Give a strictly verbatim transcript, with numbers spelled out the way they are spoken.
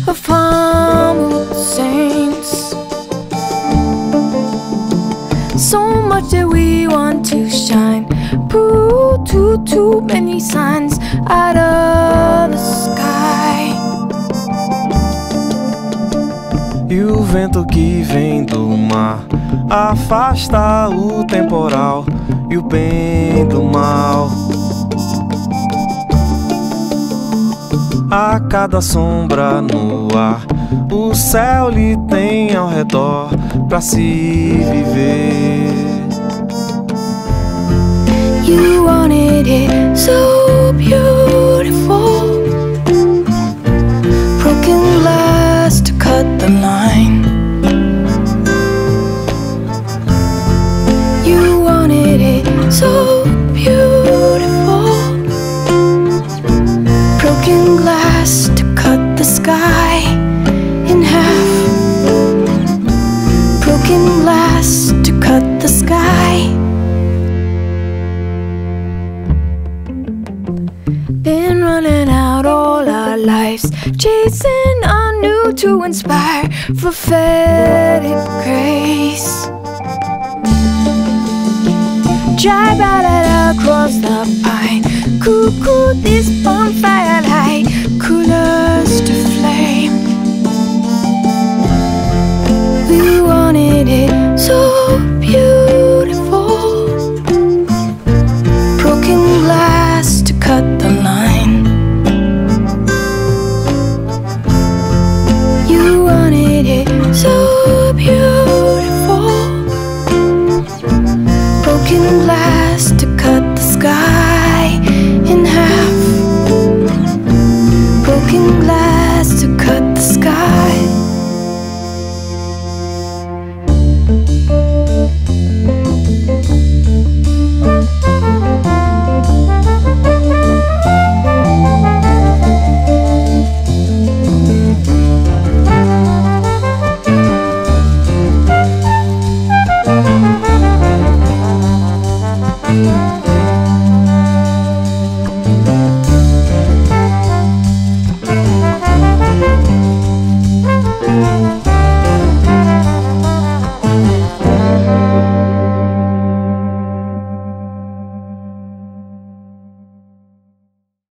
of humbled saints. So much that we want to shine, pull too, too many signs out of the sky. E o vento que vem do mar afasta o temporal e o bem do mal. A cada sombra no ar, o céu lhe tem ao redor pra se viver. You wanted it so beautiful, broken glass to cut the line. You wanted it so beautiful, broken glass to cut the sky in half. Broken glass to cut the sky. Been running out all our lives, chasing anew to inspire prophetic grace. Drive out it across the pine, cuckoo this bonfire light, coolers to